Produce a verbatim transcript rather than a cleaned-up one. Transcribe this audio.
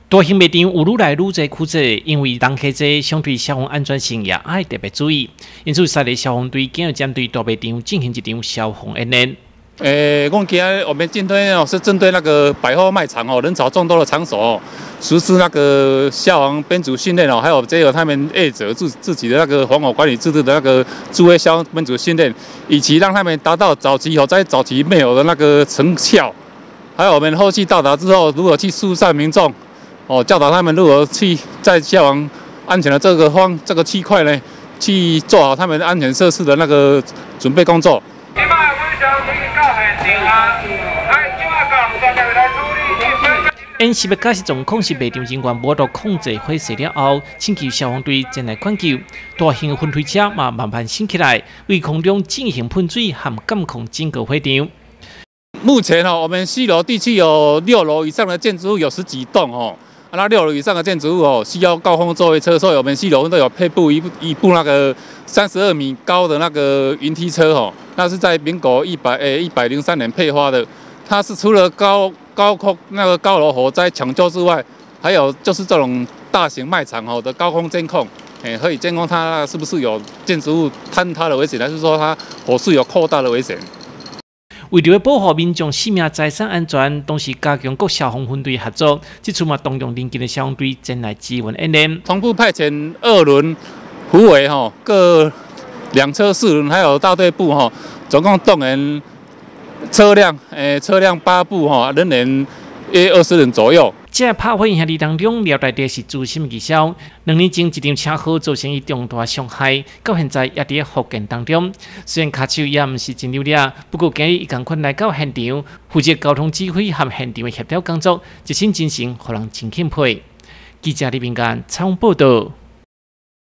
大型卖场有愈来愈多区者，因为人客多，相对消防安全性也爱特别注意。因此，三个消防队今日针对大卖场进行一场消防演练。 诶，我们今天我们今天哦是针对那个百货卖场哦，人潮众多的场所哦，实施那个消防编组训练哦，还有这个他们业者自自己的那个防火管理制度的那个智慧消防编组训练，以及让他们达到早期哦在早期没有的那个成效。还有我们后期到达之后，如何去疏散民众。 哦，教导他们如何去在消防安全的这个方这个区块呢，去做好他们安全设施的那个准备工作。 演习要解释状况是卖场人员无度控制火势了后，请求消防队前来灌救。大型分推车嘛慢慢升起来，为空中进行喷水和监控整个会场。 目前哦，我们西楼地区有六楼以上的建筑物有十几栋哦。 那六楼以上的建筑物哦，需要高空作业车，所以我们西楼都有配布一部一部那个三十二米高的那个云梯车哦。那是在民国一百诶一百零三年配发的。它是除了高高空那个高楼火灾抢救之外，还有就是这种大型卖场哦的高空监控，诶可以监控它是不是有建筑物坍塌的危险，还是说它火势有扩大的危险。 为了要保护民众性命财产安全，同时加强各消防分队合作，这次嘛动用邻近的消防队前来支援演练。 同步派遣二轮、虎尾哈各两车四轮，还有大队部哈，总共动员车辆诶车辆八部哈，人员约二十人左右。 这拍火兄弟当中，廖大弟是资深技校，两年前一场车祸造成伊重大伤害，到现在也伫复健当中。虽然脚手也毋是真溜了，不过今日伊赶快来到现场，负责交通指挥和现场的协调工作，一身精神，互人真钦佩。记者李炳干采访报道。